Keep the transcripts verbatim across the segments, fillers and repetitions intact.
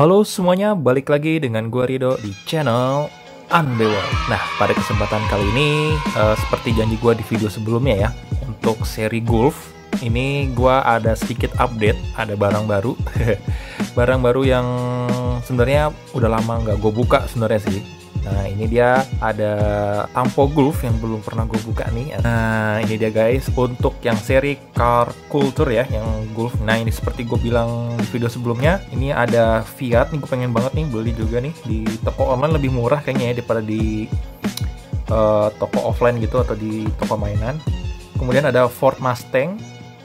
Halo semuanya, balik lagi dengan gua Rido di channel Unbewold. Nah, pada kesempatan kali ini, uh, seperti janji gua di video sebelumnya ya, untuk seri golf, ini gua ada sedikit update, ada barang baru. Barang baru yang sebenarnya udah lama nggak gue buka sebenarnya sih. Nah, ini dia ada Tampo Golf yang belum pernah gue buka nih. Nah, ini dia guys, untuk yang seri Car Culture ya, yang golf. Nah, ini seperti gue bilang di video sebelumnya, ini ada Fiat nih, gue pengen banget nih beli juga nih di toko online, lebih murah kayaknya ya daripada di uh, toko offline gitu atau di toko mainan. Kemudian ada Ford Mustang.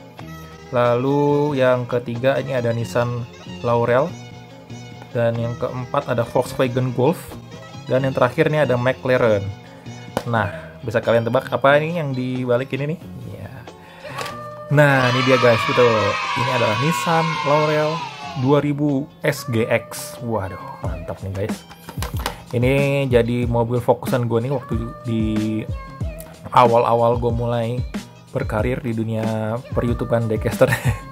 Lalu yang ketiga ini ada Nissan Laurel. Dan yang keempat ada Volkswagen Golf. Dan yang terakhir ini ada McLaren. Nah, bisa kalian tebak apa ini yang di balik ini nih? Ya. Nah, ini dia guys, betul. Ini adalah Nissan Laurel dua ribu S G X. Waduh, mantap nih guys. Ini jadi mobil fokusan gue nih waktu di awal-awal gue mulai berkarir di dunia per-YouTubean Daycaster.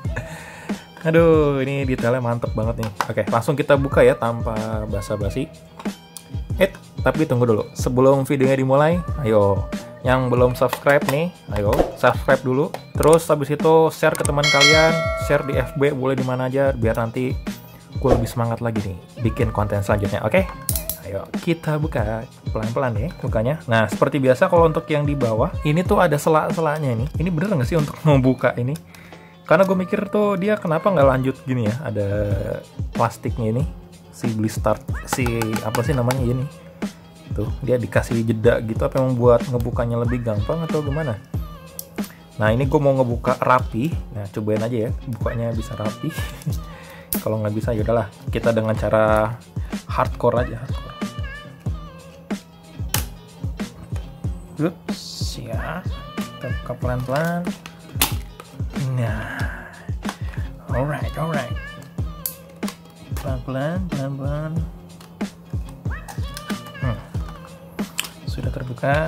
Aduh, ini detailnya mantep banget nih. Oke, langsung kita buka ya tanpa basa-basi. Eh, tapi tunggu dulu. Sebelum videonya dimulai, ayo yang belum subscribe nih, ayo subscribe dulu. Terus habis itu share ke teman kalian, share di F B, boleh di mana aja, biar nanti gue lebih semangat lagi nih bikin konten selanjutnya. Oke? Ayo kita buka pelan-pelan ya bukanya. Nah, seperti biasa kalau untuk yang di bawah, ini tuh ada sela-selanya nih. Ini bener nggak sih untuk membuka ini? Karena gue mikir tuh dia kenapa nggak lanjut gini ya? Ada plastiknya ini. Si blister, si apa sih namanya ini tuh, dia dikasih jeda gitu, apa yang membuat ngebukanya lebih gampang atau gimana? Nah, ini gue mau ngebuka rapi. Nah, cobain aja ya bukanya bisa rapi. Kalau nggak bisa yaudahlah, kita dengan cara hardcore aja, hardcore. Ups, ya, kita buka pelan-pelan. Nah, alright, alright. Pelan-pelan, pelan-pelan. Hmm. Sudah terbuka.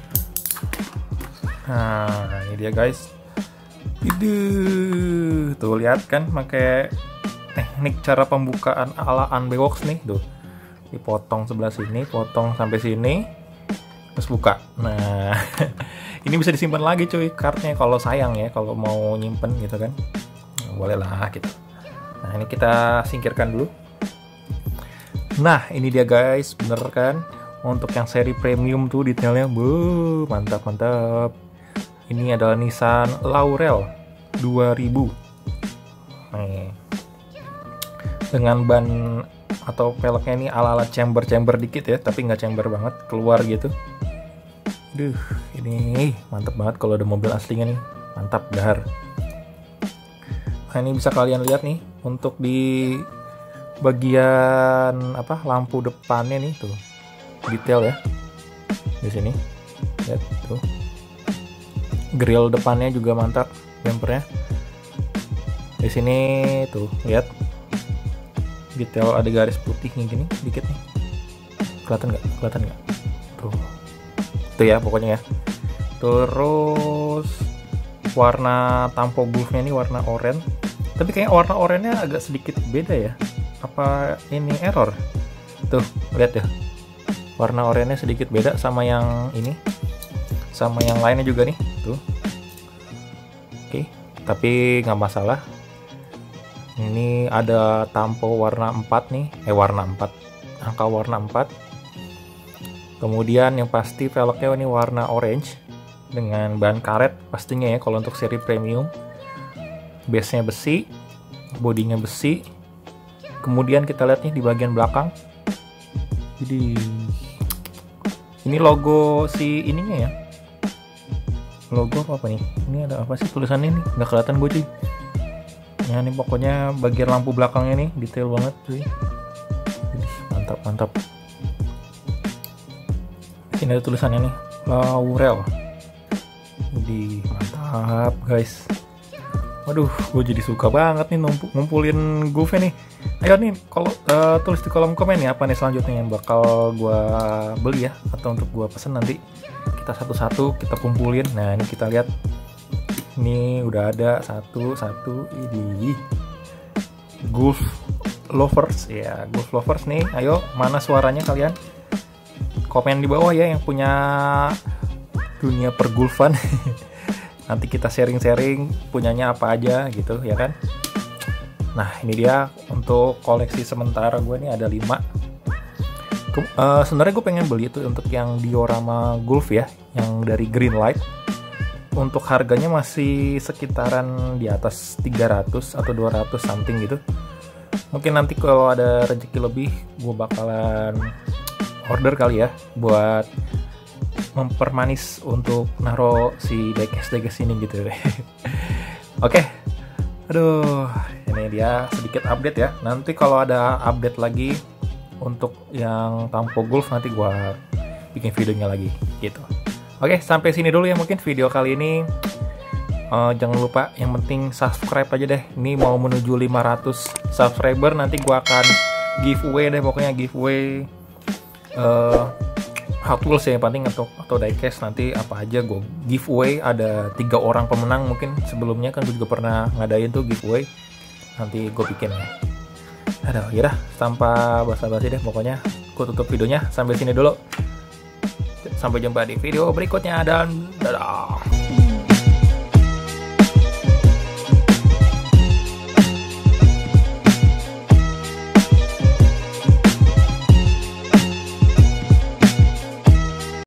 Nah, ini dia guys. Ide, tuh lihat kan, pakai teknik cara pembukaan ala Unbewold nih, tuh. Dipotong sebelah sini, potong sampai sini, terus buka. Nah, ini bisa disimpan lagi cuy, kartnya kalau sayang ya, kalau mau nyimpen gitu kan. Nah, boleh lah gitu. Nah, ini kita singkirkan dulu. Nah, ini dia guys, bener kan? Untuk yang seri premium tuh detailnya, bu, mantap mantap. Ini adalah Nissan Laurel dua ribu. Nih. Dengan ban atau peleknya ini ala-ala chamber-chamber dikit ya, tapi nggak chamber banget, keluar gitu. Duh, ini mantap banget kalau ada mobil aslinya nih. Mantap, dahar. Nah, ini bisa kalian lihat nih untuk di bagian apa lampu depannya nih tuh detail ya di sini, lihat tuh grill depannya juga mantap, bumpernya di sini tuh lihat detail, ada garis putih nih gini dikit nih, kelihatan nggak kelihatan nggak tuh tuh ya pokoknya ya. Terus warna Tampo Golfnya ini warna oranye. Tapi kayaknya warna oranye agak sedikit beda ya. Apa ini error? Tuh, lihat ya. Warna oranye sedikit beda sama yang ini. Sama yang lainnya juga nih. Tuh. Oke, tapi nggak masalah. Ini ada Tampo warna empat nih. Eh, warna empat. Angka warna empat. Kemudian yang pasti velgnya ini warna orange. Dengan bahan karet pastinya ya kalau untuk seri premium. Base-nya besi, bodinya besi. Kemudian kita lihat nih di bagian belakang. Jadi ini logo si ininya ya. Logo apa, apa nih? Ini ada apa sih tulisannya nih? Nggak kelihatan gue cuy. Ya ini pokoknya bagian lampu belakangnya nih detail banget cuy. Jadi mantap mantap. Ini ada tulisannya nih, Laurel. Jadi mantap guys. Waduh, gue jadi suka banget nih ngumpulin golfnya nih. Ayo nih, kalau uh, tulis di kolom komen ya apa nih selanjutnya yang bakal gue beli ya, atau untuk gue pesen nanti. Kita satu-satu kita kumpulin. Nah, ini kita lihat. Ini udah ada satu satu ini golf lovers ya, golf lovers nih, ayo mana suaranya kalian? Komen di bawah ya yang punya dunia pergulfan. Nanti kita sharing-sharing punyanya apa aja gitu ya kan. Nah ini dia untuk koleksi sementara gue nih ada lima. Uh, sebenarnya gue pengen beli itu untuk yang diorama golf ya, yang dari Greenlight. Untuk harganya masih sekitaran di atas tiga ratus atau dua ratus something gitu. Mungkin nanti kalau ada rezeki lebih gue bakalan order kali ya buat mempermanis untuk naro si diecast-diecast ini gitu. Oke. Okay. Aduh, ini dia sedikit update ya. Nanti kalau ada update lagi untuk yang Tampo Golf nanti gue bikin videonya lagi gitu. Oke, sampai sini dulu ya mungkin video kali ini. Uh, jangan lupa yang penting subscribe aja deh. Ini mau menuju lima ratus subscriber, nanti gua akan giveaway deh, pokoknya giveaway uh, Hot Wheels ya yang penting, atau atau diecast nanti apa aja gue giveaway. Ada tiga orang pemenang, mungkin sebelumnya kan gue juga pernah ngadain tuh giveaway. Nanti gue bikin ya. Aduh, yaudah, tanpa basa-basi deh pokoknya gue tutup videonya sampai sini dulu. Sampai jumpa di video berikutnya dan dadah.